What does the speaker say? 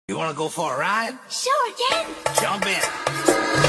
You wanna go for a ride? Sure, Dad. Jump in.